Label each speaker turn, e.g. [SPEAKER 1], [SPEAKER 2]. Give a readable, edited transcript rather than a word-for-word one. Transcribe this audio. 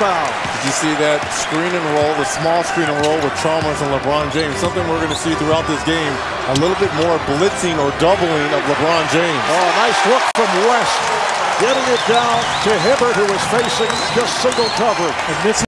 [SPEAKER 1] rebound.
[SPEAKER 2] Did you see that screen and roll, the small screen and roll with Chalmers and LeBron James? Something we're going to see throughout this game, a little bit more blitzing or doubling of LeBron James.
[SPEAKER 1] Oh, nice look from West, getting it down to Hibbert, who was facing just single cover.
[SPEAKER 3] And this